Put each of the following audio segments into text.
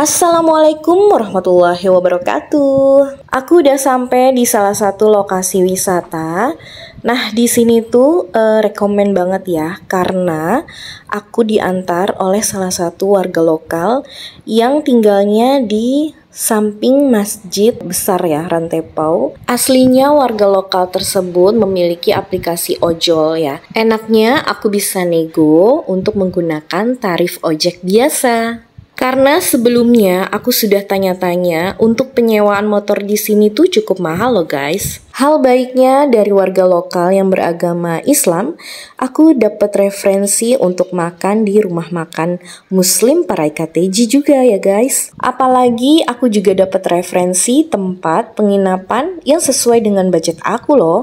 Assalamualaikum warahmatullahi wabarakatuh. Aku udah sampai di salah satu lokasi wisata. Nah, di sini tuh rekomen banget ya, karena aku diantar oleh salah satu warga lokal yang tinggalnya di samping masjid besar ya, Rantepau. Aslinya warga lokal tersebut memiliki aplikasi ojol ya. Enaknya aku bisa nego untuk menggunakan tarif ojek biasa. Karena sebelumnya aku sudah tanya-tanya, untuk penyewaan motor di sini tuh cukup mahal loh guys. Hal baiknya dari warga lokal yang beragama Islam, aku dapat referensi untuk makan di rumah makan Muslim Parai KTJ juga ya guys. Apalagi aku juga dapat referensi tempat penginapan yang sesuai dengan budget aku loh.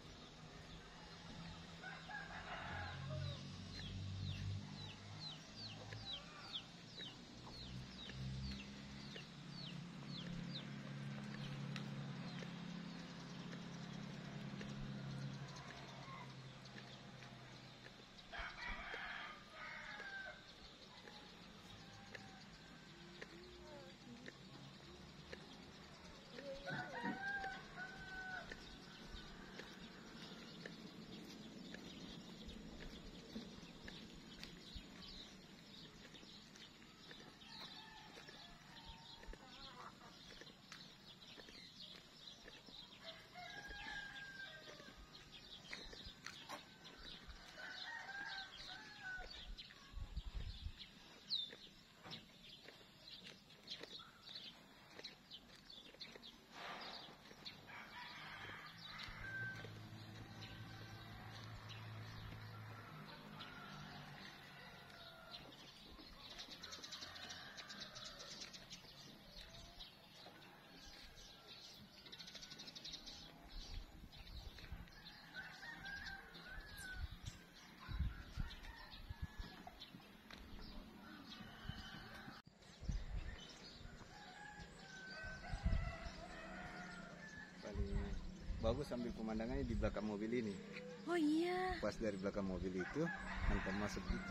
Bagus ambil pemandangannya di belakang mobil ini. Oh iya. Pas dari belakang mobil itu hantam masuk gitu.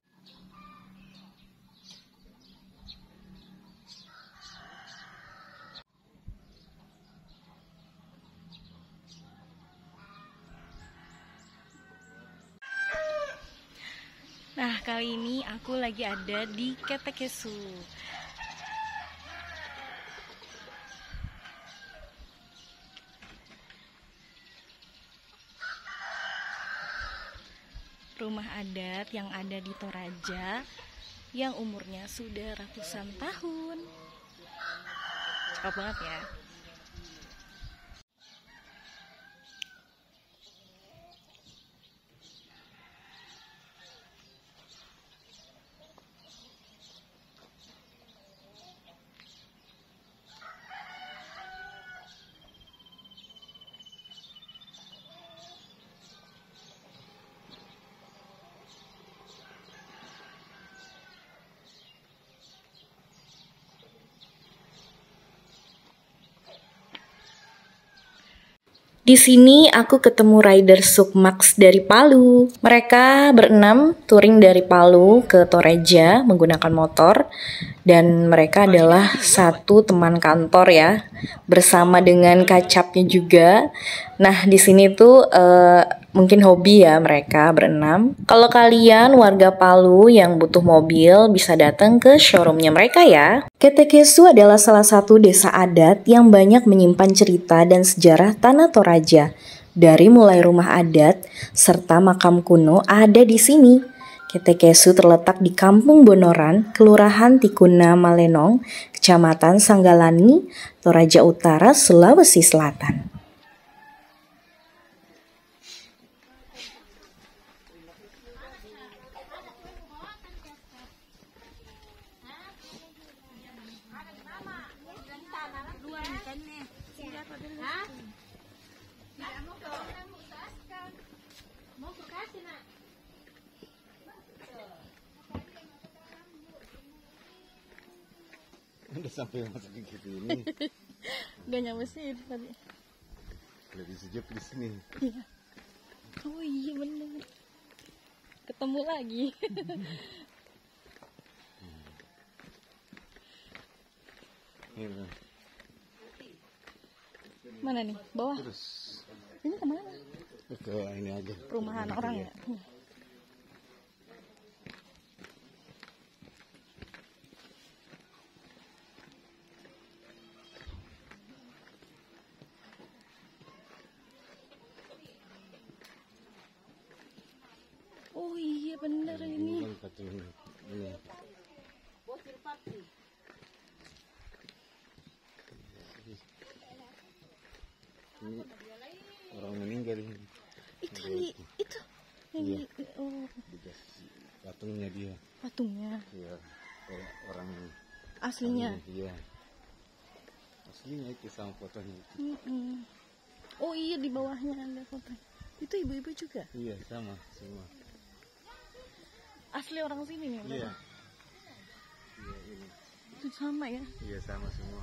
Nah, kali ini aku lagi ada di Ketekesu. Rumah adat yang ada di Toraja yang umurnya sudah ratusan tahun. Cakep banget ya. Di sini aku ketemu rider Sukmax dari Palu. Mereka berenam touring dari Palu ke Toraja menggunakan motor, dan mereka adalah satu teman kantor ya, bersama dengan kacapnya juga. Nah, di sini tuh mungkin hobi ya mereka berenam. Kalau kalian warga Palu yang butuh mobil, bisa datang ke showroomnya mereka ya. Ketekesu adalah salah satu desa adat yang banyak menyimpan cerita dan sejarah tanah Toraja. Dari mulai rumah adat serta makam kuno ada di sini. Ketekesu terletak di Kampung Bonoran, Kelurahan Tikuna Malenong, Kecamatan Sanggalani, Toraja Utara, Sulawesi Selatan. Udah sampai masukin gitu ini. Gak nyampe sih tadi. Lebih sejuk di sini. Iya. Oh iya bener. Ketemu lagi. Ini. Mana nih? Bawah. Terus Ini kemana? ke ini aja. Perumahan orang ya? Oh iya bener ini. Kan patung ini. Ini orang meninggal ini. Itu nih, itu. Iya. Oh, Dikasih patungnya dia. patungnya. Iya. Orang Aslinya. Iya. Aslinya itu sama fotonya itu. Mm-mm. Oh iya di bawahnya ada foto. Itu ibu-ibu juga. Iya sama semua. Asli orang sini nih. Iya. Berapa? Iya ini. Itu sama ya. Iya sama semua.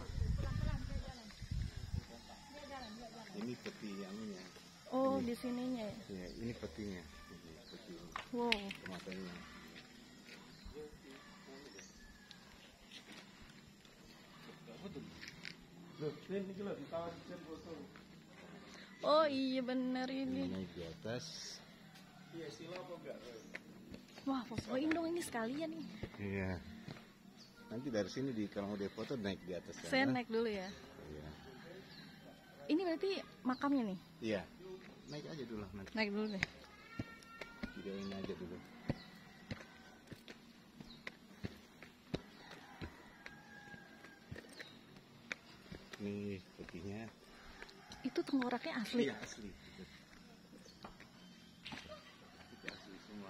Ini peti anunya. Oh di sininya ya. Iya, ini petinya. Ini peti Wow. matanya. Oh iya benar ini. Naik di atas. Wah fotoin dong ini sekalian nih. Iya. Nanti dari sini kalau mau foto naik di atas sana. Saya naik dulu ya. Iya. Ini berarti makamnya nih. Iya. Naik aja dulu nanti. Naik dulu deh. Videoin aja dulu. Ini petinya. Itu tengkoraknya asli. Iya asli. Itu asli semua.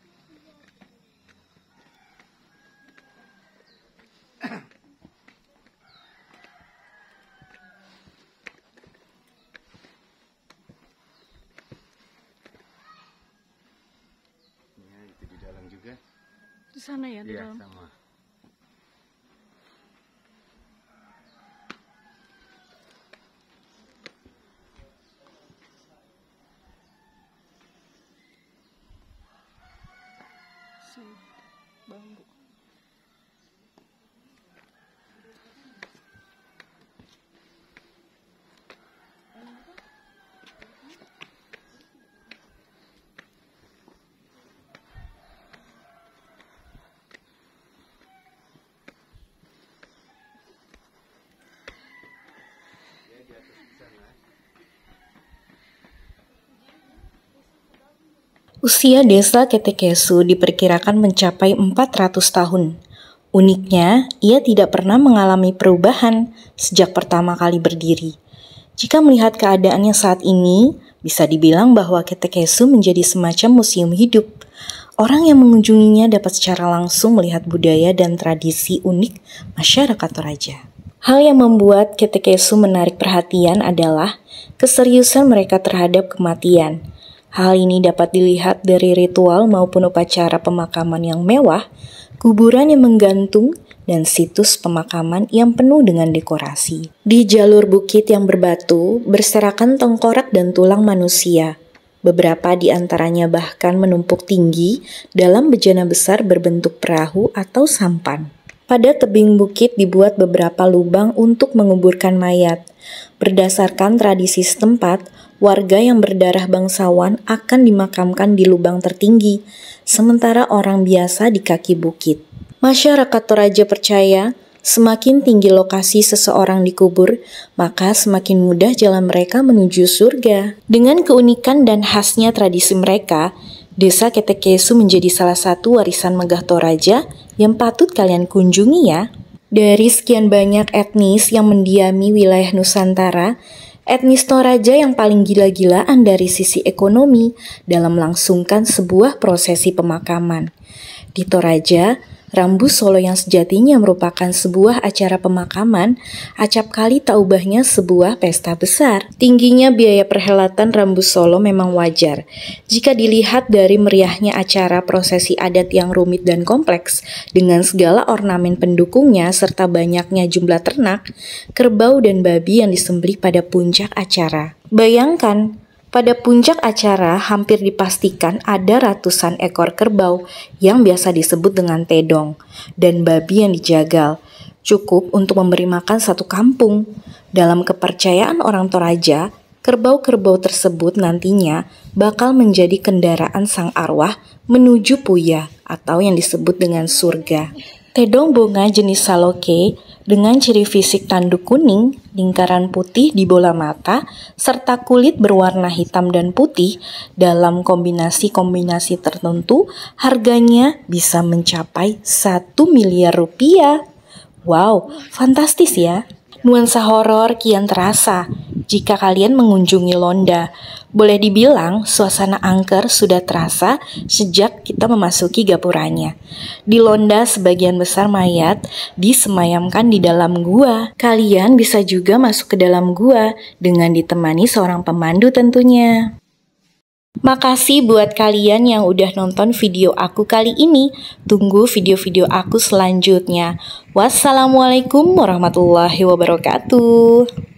Ya, itu di dalam juga. Di sana ya di Iya dalam. sama. Si bambu. Usia desa Ketekesu diperkirakan mencapai 400 tahun. Uniknya, ia tidak pernah mengalami perubahan sejak pertama kali berdiri. Jika melihat keadaannya saat ini, bisa dibilang bahwa Ketekesu menjadi semacam museum hidup. Orang yang mengunjunginya dapat secara langsung melihat budaya dan tradisi unik masyarakat Toraja. Hal yang membuat Ketekesu menarik perhatian adalah keseriusan mereka terhadap kematian. Hal ini dapat dilihat dari ritual maupun upacara pemakaman yang mewah, kuburan yang menggantung, dan situs pemakaman yang penuh dengan dekorasi. Di jalur bukit yang berbatu, berserakan tengkorak dan tulang manusia. Beberapa di antaranya bahkan menumpuk tinggi dalam bejana besar berbentuk perahu atau sampan. Pada tebing bukit dibuat beberapa lubang untuk menguburkan mayat. Berdasarkan tradisi setempat, warga yang berdarah bangsawan akan dimakamkan di lubang tertinggi, sementara orang biasa di kaki bukit. Masyarakat Toraja percaya, semakin tinggi lokasi seseorang dikubur, maka semakin mudah jalan mereka menuju surga. Dengan keunikan dan khasnya tradisi mereka, Desa Ketekesu menjadi salah satu warisan megah Toraja yang patut kalian kunjungi ya. Dari sekian banyak etnis yang mendiami wilayah Nusantara, etnis Toraja yang paling gila-gilaan dari sisi ekonomi dalam melangsungkan sebuah prosesi pemakaman. Di Toraja, Rambu Solo yang sejatinya merupakan sebuah acara pemakaman, acap kali tak ubahnya sebuah pesta besar. Tingginya biaya perhelatan Rambu Solo memang wajar. Jika dilihat dari meriahnya acara prosesi adat yang rumit dan kompleks, dengan segala ornamen pendukungnya serta banyaknya jumlah ternak, kerbau dan babi yang disembelih pada puncak acara. Bayangkan, pada puncak acara hampir dipastikan ada ratusan ekor kerbau yang biasa disebut dengan tedong dan babi yang dijagal. cukup untuk memberi makan satu kampung. Dalam kepercayaan orang Toraja, kerbau-kerbau tersebut nantinya bakal menjadi kendaraan sang arwah menuju Puya atau yang disebut dengan surga. Tedong bonga jenis saloke dengan ciri fisik tanduk kuning, lingkaran putih di bola mata, serta kulit berwarna hitam dan putih dalam kombinasi-kombinasi tertentu, harganya bisa mencapai 1 miliar rupiah. Wow, fantastis ya. Nuansa horor kian terasa jika kalian mengunjungi Londa. Boleh dibilang suasana angker sudah terasa sejak kita memasuki gapuranya. Di Londa sebagian besar mayat disemayamkan di dalam gua. Kalian bisa juga masuk ke dalam gua dengan ditemani seorang pemandu tentunya. Makasih buat kalian yang udah nonton video aku kali ini. Tunggu video-video aku selanjutnya. Wassalamualaikum warahmatullahi wabarakatuh.